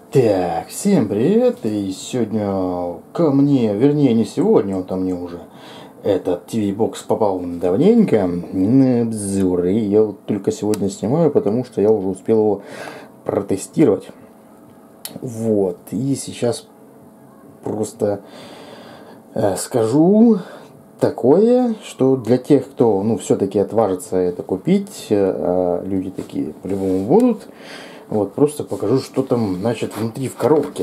Так, всем привет, и сегодня ко мне, вернее не сегодня, он там мне уже, этот TV-бокс попал давненько на обзор, и я вот только сегодня снимаю, потому что я уже успел его протестировать. Вот, и сейчас просто скажу такое, что для тех, кто, все-таки отважится это купить, люди такие по-любому будут. Вот, просто покажу, что там, значит, внутри в коробке.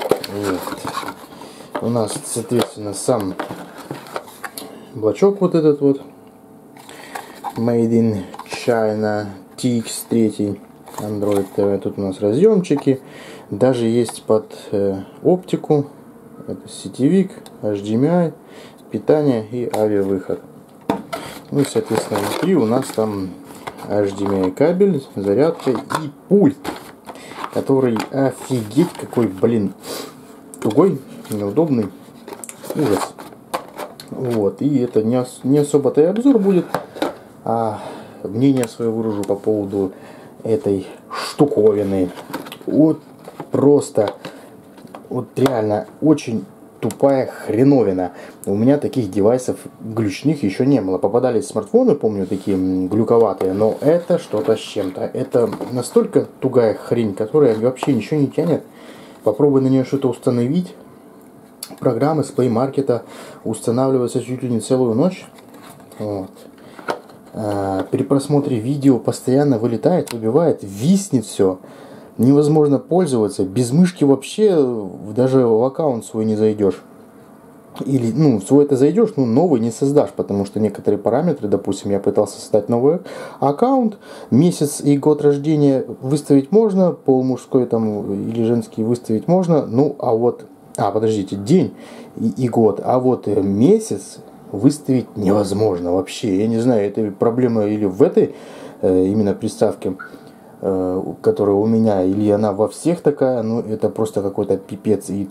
Вот. У нас, соответственно, сам блочок вот этот вот. Made in China TX3 Android TV. Тут у нас разъемчики. Даже есть под оптику. Это сетевик, HDMI, питание и авиавыход. Ну и, соответственно, внутри у нас там HDMI кабель, зарядка и пульт, который офигеть какой, тугой, неудобный, ужас. Вот, и это не особо-то и обзор будет, а мнение свое выражу по поводу этой штуковины. Вот просто, вот реально очень тупая хреновина. У меня таких девайсов глючных еще не было. Попадались смартфоны, помню, такие глюковатые, но это что-то с чем-то. Это настолько тугая хрень, которая вообще ничего не тянет. Попробуй на нее что-то установить. Программы с Play Market устанавливаются чуть ли не целую ночь. Вот. При просмотре видео постоянно вылетает, выбивает, виснет все. Невозможно пользоваться. Без мышки вообще даже в аккаунт свой не зайдешь. Или, в свой это зайдешь, но новый не создашь, потому что некоторые параметры, допустим, я пытался создать новый аккаунт, месяц и год рождения выставить можно, пол мужской там или женский выставить можно, день и год, а вот месяц выставить невозможно вообще. Я не знаю, это проблема или в этой именно приставке, которая у меня, или она во всех такая, это просто какой-то пипец. И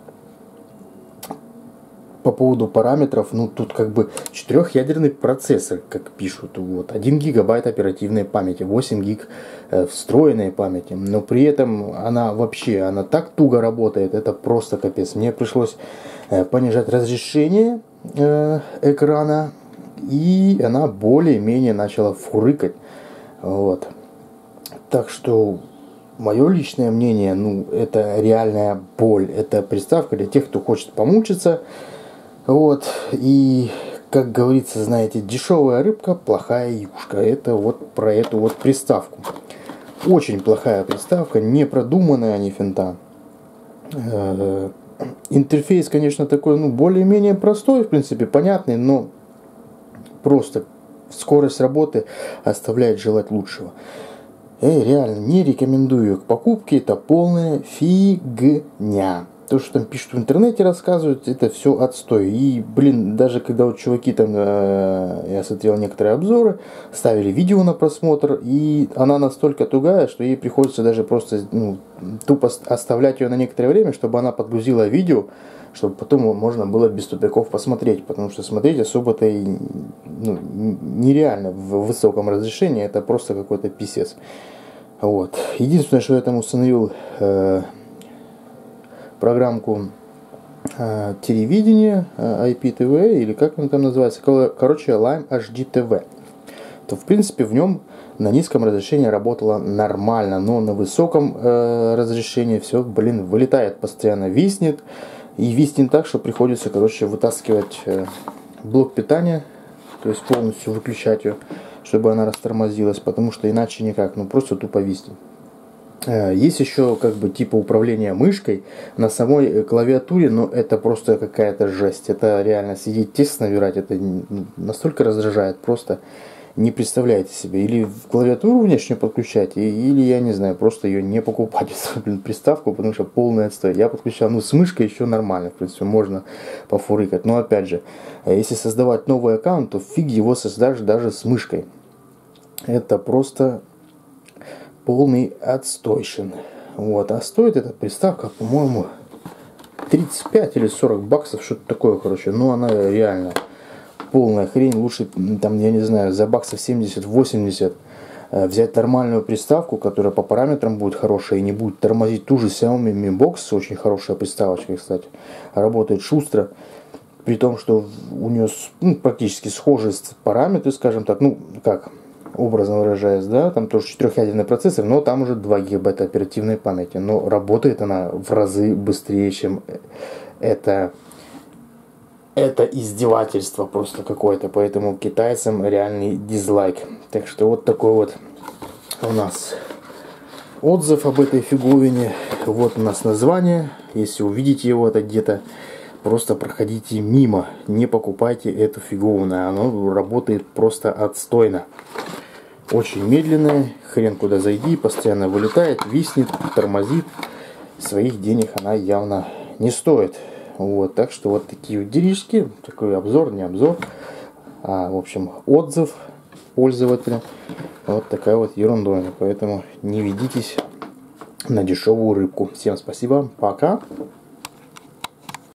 по поводу параметров, тут как бы 4-ядерный процессор, как пишут, 1 гигабайт оперативной памяти, 8 гиг встроенной памяти, но при этом она так туго работает, это просто капец. Мне пришлось понижать разрешение экрана, и она более-менее начала фурыкать. Вот. Так что мое личное мнение, это реальная боль. Это приставка для тех, кто хочет помучиться. Вот. И, как говорится, знаете, дешевая рыбка, плохая юшка. Это вот про эту вот приставку. Очень плохая приставка, не продуманная, ни финта. Интерфейс, конечно, такой, более-менее простой, в принципе, понятный, но просто скорость работы оставляет желать лучшего. Реально не рекомендую к покупке, это полная фигня. То, что там пишут в интернете, рассказывают, это все отстой. И, даже когда чуваки там, я смотрел некоторые обзоры, ставили видео на просмотр, и она настолько тугая, что ей приходится даже просто тупо оставлять ее на некоторое время, чтобы она подгрузила видео, чтобы потом можно было без тупиков посмотреть, потому что смотреть особо-то и нереально в высоком разрешении, это просто какой-то писец. Вот. Единственное, что я там установил программку телевидения, IPTV, или как она там называется, Lime HD TV, то в принципе в нем на низком разрешении работало нормально, но на высоком разрешении все, вылетает постоянно, виснет. И виснет так, что приходится, вытаскивать блок питания, то есть полностью выключать ее, чтобы она растормозилась, потому что иначе никак, просто тупо виснет. Есть еще типа управления мышкой на самой клавиатуре, но это просто какая-то жесть. Это реально сидеть текст набирать, это настолько раздражает, просто не представляете себе. Или клавиатуру внешне подключать, или, я не знаю, просто ее не покупать, приставку, потому что полный отстой. Я подключал, с мышкой еще нормально, в принципе, можно пофурыкать. Но опять же, если создавать новый аккаунт, то фиг его создашь даже с мышкой. Это просто полный отстойшин. Вот. А стоит эта приставка, по-моему, 35 или 40 баксов, что-то такое, но она реально полная хрень. Лучше, там, я не знаю, за баксов 70-80 взять нормальную приставку, которая по параметрам будет хорошая и не будет тормозить. Ту же Xiaomi Mi Box, очень хорошая приставочка, кстати, работает шустро, при том, что у нее практически схожие параметры, скажем так, ну как, образно выражаясь, да, там тоже 4-ядерный процессор, но там уже 2 гигабайта оперативной памяти, но работает она в разы быстрее, чем это издевательство просто какое-то, поэтому китайцам реальный дизлайк. Так что вот такой вот у нас отзыв об этой фиговине. Вот у нас название, если увидите его это где-то, просто проходите мимо, не покупайте эту фиговину, оно работает просто отстойно. Очень медленная, хрен куда зайди, постоянно вылетает, виснет, тормозит. Своих денег она явно не стоит. Вот, так что вот такие вот делишки, такой обзор, не обзор, в общем, отзыв пользователя. Вот такая вот ерундовина, поэтому не ведитесь на дешевую рыбку. Всем спасибо, пока.